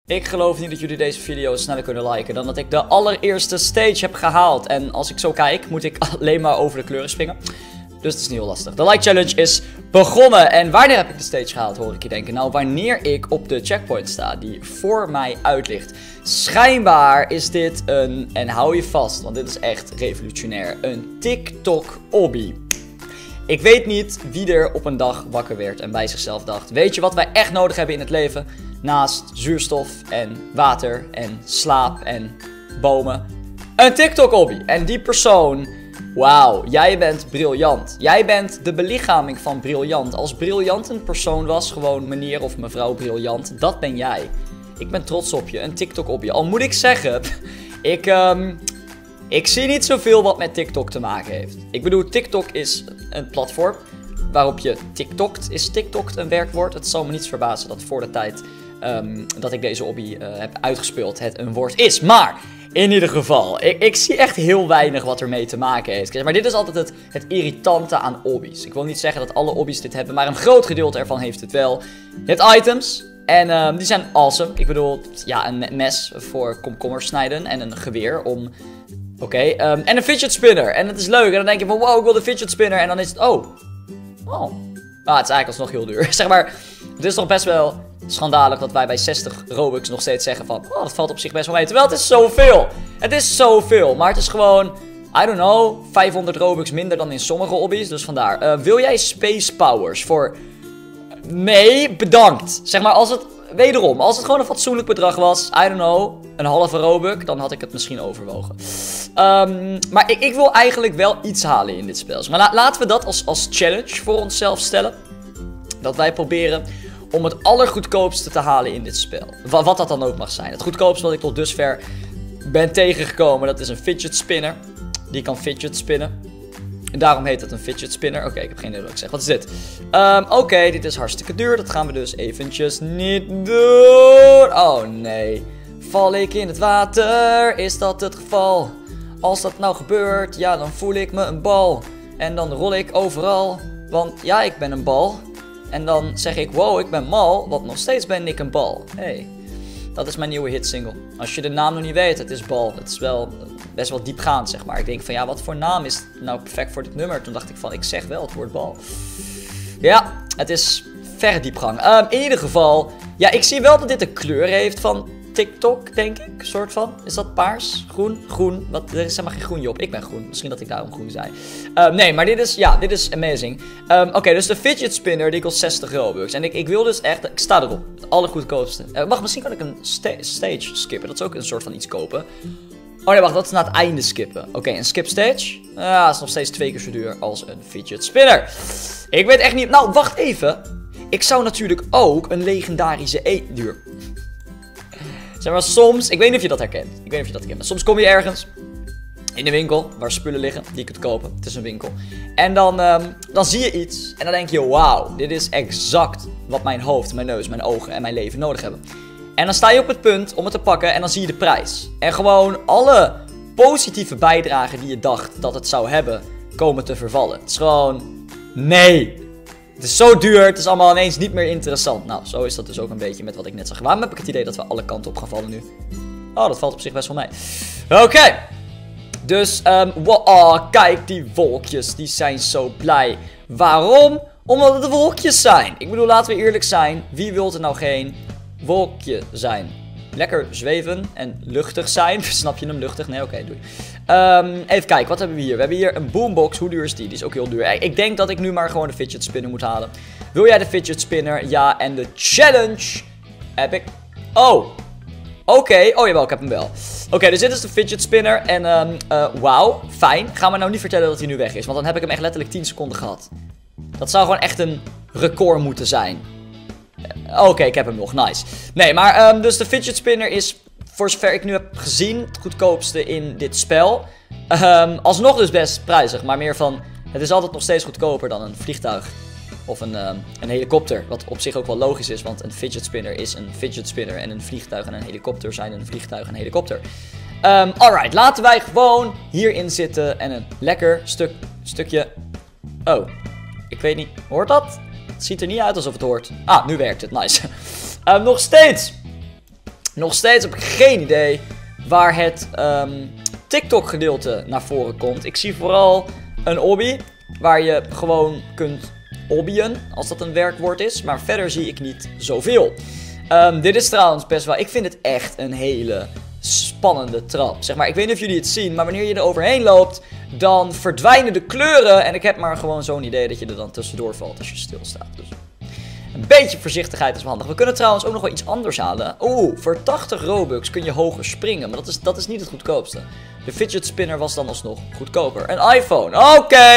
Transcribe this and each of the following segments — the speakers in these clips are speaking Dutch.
Ik geloof niet dat jullie deze video sneller kunnen liken dan dat ik de allereerste stage heb gehaald. En als ik zo kijk, moet ik alleen maar over de kleuren springen. Dus het is niet heel lastig. De like challenge is begonnen. En wanneer heb ik de stage gehaald, hoor ik je denken? Nou, wanneer ik op de checkpoint sta die voor mij uit ligt. Schijnbaar is dit een, en hou je vast, want dit is echt revolutionair, een TikTok-obby. Ik weet niet wie er op een dag wakker werd en bij zichzelf dacht: weet je wat wij echt nodig hebben in het leven? Naast zuurstof en water en slaap en bomen. Een TikTok-obby. En die persoon, wauw, jij bent briljant. Jij bent de belichaming van briljant. Als briljant een persoon was, gewoon meneer of mevrouw briljant, dat ben jij. Ik ben trots op je, een TikTok-obby. Al moet ik zeggen, ik zie niet zoveel wat met TikTok te maken heeft. Ik bedoel, TikTok is een platform waarop je TikTokt. Is TikTokt een werkwoord? Het zal me niets verbazen dat voor de tijd dat ik deze hobby heb uitgespeeld het een woord is. Maar in ieder geval, ik zie echt heel weinig wat ermee te maken heeft. Maar dit is altijd het irritante aan hobby's. Ik wil niet zeggen dat alle hobby's dit hebben, maar een groot gedeelte ervan heeft het wel. Je hebt items en die zijn awesome. Ik bedoel, ja, een mes voor komkommers snijden en een geweer om... Oké, en een fidget spinner. En het is leuk. En dan denk je van, wow, ik wil de fidget spinner. En dan is het, oh. Ah, het is eigenlijk alsnog heel duur. Zeg maar, het is toch best wel schandalig dat wij bij 60 Robux nog steeds zeggen van, oh, dat valt op zich best wel mee. Terwijl het is zoveel. Het is zoveel. Maar het is gewoon, I don't know, 500 Robux minder dan in sommige hobby's. Dus vandaar. Wil jij Space Powers voor... Nee, bedankt. Zeg maar, als het... Wederom, als het gewoon een fatsoenlijk bedrag was, I don't know, een halve Robux, dan had ik het misschien overwogen. Maar ik wil eigenlijk wel iets halen in dit spel. Maar laten we dat als challenge voor onszelf stellen. Dat wij proberen om het allergoedkoopste te halen in dit spel. Wat dat dan ook mag zijn. Het goedkoopste wat ik tot dusver ben tegengekomen, dat is een fidget spinner. Die kan fidget spinnen. En daarom heet het een fidget spinner. Oké, ik heb geen idee wat ik zeg. Wat is dit? Oké, dit is hartstikke duur. Dat gaan we dus eventjes niet doen. Oh nee. Val ik in het water? Is dat het geval? Als dat nou gebeurt, ja, dan voel ik me een bal. En dan rol ik overal. Want ja, ik ben een bal. En dan zeg ik, wow, ik ben mal. Want nog steeds ben ik een bal. Hey. Dat is mijn nieuwe hitsingle. Als je de naam nog niet weet, het is Bal. Het is wel best wel diepgaand, zeg maar. Ik denk van, ja, wat voor naam is nou perfect voor dit nummer? Toen dacht ik van, ik zeg wel het woord Bal. Ja, het is verre diepgang. In ieder geval, ja, ik zie wel dat dit de kleur heeft van TikTok, denk ik. Soort van. Is dat paars? Groen? Groen? Wat, er is helemaal geen groenje op. Ik ben groen. Misschien dat ik daarom groen zei. Nee, maar dit is amazing. Oké, dus de fidget spinner, die kost 60 Robux. En ik wil dus echt... Ik sta erop. Het allergoedkoopste. Wacht, misschien kan ik een stage skippen. Dat is ook een soort van iets kopen. Oh nee, wacht. Dat is naar het einde skippen. Oké, een skip stage. Ja, dat is nog steeds 2 keer zo duur als een fidget spinner. Ik weet echt niet... Nou, wacht even. Ik zou natuurlijk ook een legendarische duur... Zeg maar, soms, ik weet niet of je dat herkent. Maar soms kom je ergens in de winkel waar spullen liggen die je kunt kopen. Het is een winkel. En dan zie je iets en dan denk je, wauw, dit is exact wat mijn hoofd, mijn neus, mijn ogen en mijn leven nodig hebben. En dan sta je op het punt om het te pakken en dan zie je de prijs. En gewoon alle positieve bijdragen die je dacht dat het zou hebben, komen te vervallen. Het is gewoon, nee. Het is zo duur, het is allemaal ineens niet meer interessant. Nou, zo is dat dus ook een beetje met wat ik net zag. Waarom heb ik het idee dat we alle kanten op gaan vallen nu? Oh, dat valt op zich best wel mee. Oké. Dus, oh, kijk, die wolkjes, die zijn zo blij. Waarom? Omdat het de wolkjes zijn. Ik bedoel, laten we eerlijk zijn. Wie wil er nou geen wolkje zijn? Lekker zweven en luchtig zijn. Snap je hem, luchtig? Nee, oké, doei. Even kijken, wat hebben we hier? We hebben hier een boombox. Hoe duur is die? Die is ook heel duur. Ik denk dat ik nu maar gewoon de fidget spinner moet halen. Wil jij de fidget spinner? Ja, en de challenge heb ik... Oh. Oké. Oh jawel, ik heb hem wel. Oké, dus dit is de fidget spinner. En wauw, fijn. Ga me nou niet vertellen dat hij nu weg is. Want dan heb ik hem echt letterlijk 10 seconden gehad. Dat zou gewoon echt een record moeten zijn. Oké, ik heb hem nog. Nice. Nee, maar dus de fidget spinner is, voor zover ik nu heb gezien, het goedkoopste in dit spel. Alsnog dus best prijzig, maar meer van, het is altijd nog steeds goedkoper dan een vliegtuig of een helikopter. Wat op zich ook wel logisch is, want een fidget spinner is een fidget spinner en een vliegtuig en een helikopter zijn een vliegtuig en een helikopter. Alright, laten wij gewoon hierin zitten en een lekker stukje... Oh, ik weet niet, hoort dat? Het ziet er niet uit alsof het hoort. Ah, nu werkt het. Nice. Nog steeds Nog steeds heb ik geen idee waar het TikTok gedeelte naar voren komt. Ik zie vooral een obby waar je gewoon kunt hobbyen, als dat een werkwoord is. Maar verder zie ik niet zoveel. Dit is trouwens best wel, ik vind het echt een hele spannende trap. Zeg maar, ik weet niet of jullie het zien, maar wanneer je er overheen loopt, dan verdwijnen de kleuren. En ik heb maar gewoon zo'n idee dat je er dan tussendoor valt als je stilstaat. Dus een beetje voorzichtigheid is wel handig. We kunnen trouwens ook nog wel iets anders halen. Oeh, voor 80 Robux kun je hoger springen. Maar dat is niet het goedkoopste. De fidget spinner was dan alsnog goedkoper. Een iPhone. Oké.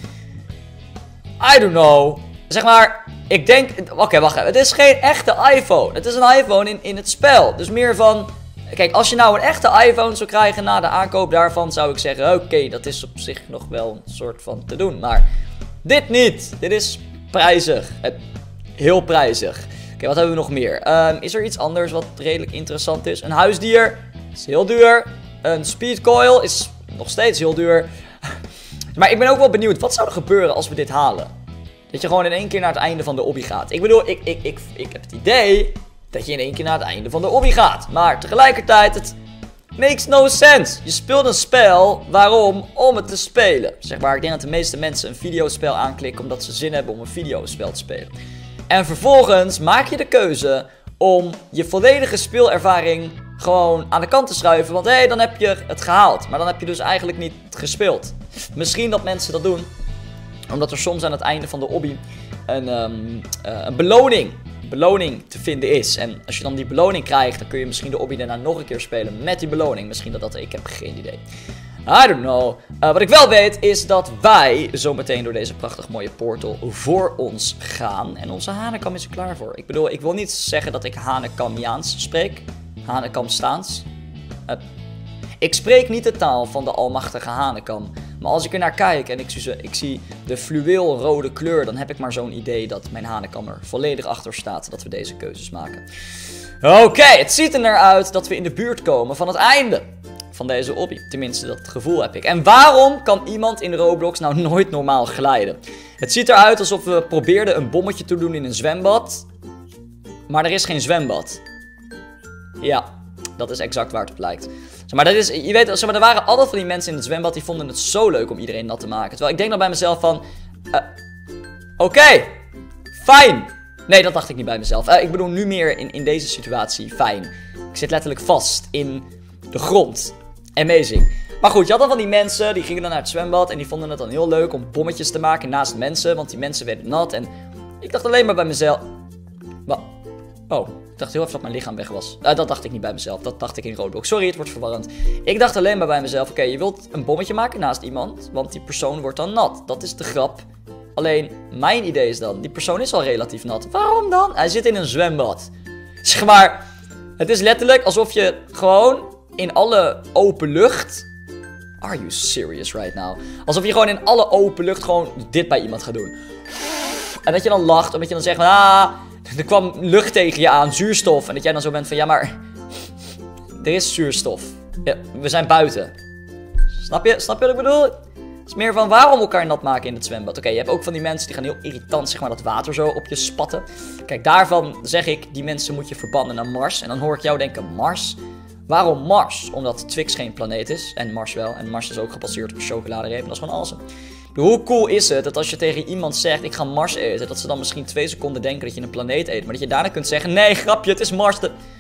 I don't know. Zeg maar, ik denk... Oké, wacht even. Het is geen echte iPhone. Het is een iPhone in het spel. Dus meer van... Kijk, als je nou een echte iPhone zou krijgen na de aankoop daarvan, zou ik zeggen, oké, dat is op zich nog wel een soort van te doen. Maar dit niet. Dit is prijzig. Heel prijzig. Oké, wat hebben we nog meer? Is er iets anders wat redelijk interessant is? Een huisdier is heel duur. Een speedcoil is nog steeds heel duur. Maar ik ben ook wel benieuwd, wat zou er gebeuren als we dit halen? Dat je gewoon in één keer naar het einde van de obby gaat. Ik bedoel, ik heb het idee dat je in één keer naar het einde van de obby gaat. Maar tegelijkertijd, het makes no sense. Je speelt een spel, waarom? Om het te spelen. Zeg maar, ik denk dat de meeste mensen een videospel aanklikken omdat ze zin hebben om een videospel te spelen. En vervolgens maak je de keuze om je volledige speelervaring gewoon aan de kant te schuiven. Want hé, dan heb je het gehaald. Maar dan heb je dus eigenlijk niet gespeeld. Misschien dat mensen dat doen omdat er soms aan het einde van de obby een beloning te vinden is. En als je dan die beloning krijgt, dan kun je misschien de obby daarna nog een keer spelen met die beloning. Misschien dat ik heb geen idee. I don't know. Wat ik wel weet is dat wij zometeen door deze prachtig mooie portal voor ons gaan. En onze Hanekam is er klaar voor. Ik bedoel, ik wil niet zeggen dat ik Hanekamiaans spreek. Hanekamstaans. Ik spreek niet de taal van de almachtige Hanekam. Maar als ik er naar kijk en ik zie de fluweelrode kleur, dan heb ik maar zo'n idee dat mijn Hanekam er volledig achter staat dat we deze keuzes maken. Oké, het ziet er naar uit dat we in de buurt komen van het einde van deze obby. Tenminste, dat gevoel heb ik. En waarom kan iemand in Roblox nou nooit normaal glijden? Het ziet eruit alsof we probeerden een bommetje te doen in een zwembad. Maar er is geen zwembad. Ja, dat is exact waar het op lijkt. Maar dat is, je weet, er waren altijd van die mensen in het zwembad die vonden het zo leuk om iedereen nat te maken. Terwijl ik denk dan bij mezelf van, oké, fijn. Nee, dat dacht ik niet bij mezelf. Ik bedoel nu meer in deze situatie fijn. Ik zit letterlijk vast in de grond. Amazing. Maar goed, je had dan van die mensen, die gingen dan naar het zwembad en die vonden het dan heel leuk om bommetjes te maken naast mensen. Want die mensen werden nat en ik dacht alleen maar bij mezelf, oh, ik dacht heel even dat mijn lichaam weg was. Dat dacht ik niet bij mezelf. Dat dacht ik in Roblox. Sorry, het wordt verwarrend. Ik dacht alleen maar bij mezelf. Oké, je wilt een bommetje maken naast iemand. Want die persoon wordt dan nat. Dat is de grap. Alleen, mijn idee is dan. Die persoon is al relatief nat. Waarom dan? Hij zit in een zwembad. Zeg maar. Het is letterlijk alsof je gewoon in alle open lucht. Are you serious right now? Alsof je gewoon in alle open lucht gewoon dit bij iemand gaat doen. En dat je dan lacht. Omdat je dan zegt van, er kwam lucht tegen je aan, zuurstof. En dat jij dan zo bent van, ja maar, er is zuurstof. Ja, we zijn buiten. Snap je wat ik bedoel? Het is meer van, waarom elkaar nat maken in het zwembad? Oké, je hebt ook van die mensen die gaan heel irritant, zeg maar, dat water zo op je spatten. Kijk, daarvan zeg ik, die mensen moet je verbannen naar Mars. En dan hoor ik jou denken, Mars? Waarom Mars? Omdat Twix geen planeet is. En Mars wel. En Mars is ook gebaseerd op chocoladereep. En dat is gewoon awesome. Hoe cool is het dat als je tegen iemand zegt, ik ga Mars eten, dat ze dan misschien 2 seconden denken dat je een planeet eet. Maar dat je daarna kunt zeggen, nee grapje, het is Mars.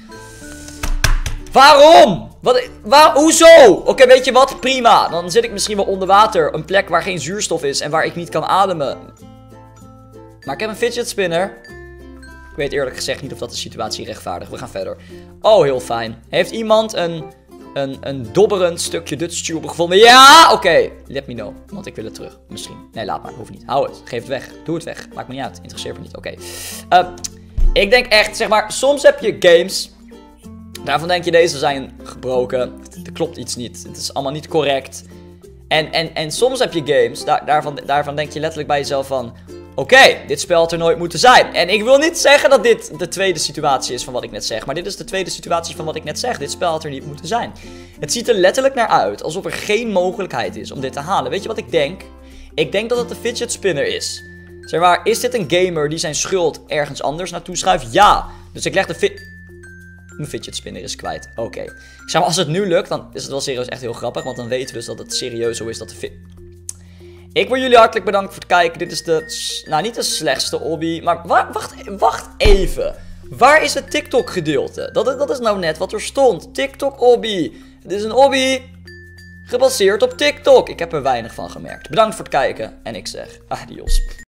Waarom? Hoezo? Oké, weet je wat? Prima. Dan zit ik misschien wel onder water. Een plek waar geen zuurstof is en waar ik niet kan ademen. Maar ik heb een fidget spinner. Ik weet eerlijk gezegd niet of dat de situatie rechtvaardigt. We gaan verder. Oh, heel fijn. Heeft iemand een dobberend stukje Dutch tube gevonden? Ja, oké. Let me know. Want ik wil het terug. Misschien. Nee, laat maar. Hoeft niet. Hou het. Geef het weg. Doe het weg. Maakt me niet uit. Interesseert me niet. Oké. Ik denk echt, zeg maar, soms heb je games. Daarvan denk je, deze zijn gebroken. Er klopt iets niet. Het is allemaal niet correct. En soms heb je games. Daarvan denk je letterlijk bij jezelf van, oké, dit spel had er nooit moeten zijn. En ik wil niet zeggen dat dit de tweede situatie is van wat ik net zeg. Maar dit is de tweede situatie van wat ik net zeg. Dit spel had er niet moeten zijn. Het ziet er letterlijk naar uit alsof er geen mogelijkheid is om dit te halen. Weet je wat ik denk? Ik denk dat het de fidget spinner is. Zeg maar, is dit een gamer die zijn schuld ergens anders naartoe schuift? Ja. Dus ik leg de Mijn fidget spinner is kwijt. Oké. Ik zeg maar, als het nu lukt, dan is het wel serieus echt heel grappig. Want dan weten we dus dat het serieus zo is dat de Ik wil jullie hartelijk bedanken voor het kijken. Dit is nou, niet de slechtste obby. Maar wacht even. Waar is het TikTok gedeelte? Dat is nou net wat er stond. TikTok obby. Het is een obby gebaseerd op TikTok. Ik heb er weinig van gemerkt. Bedankt voor het kijken. En ik zeg adios.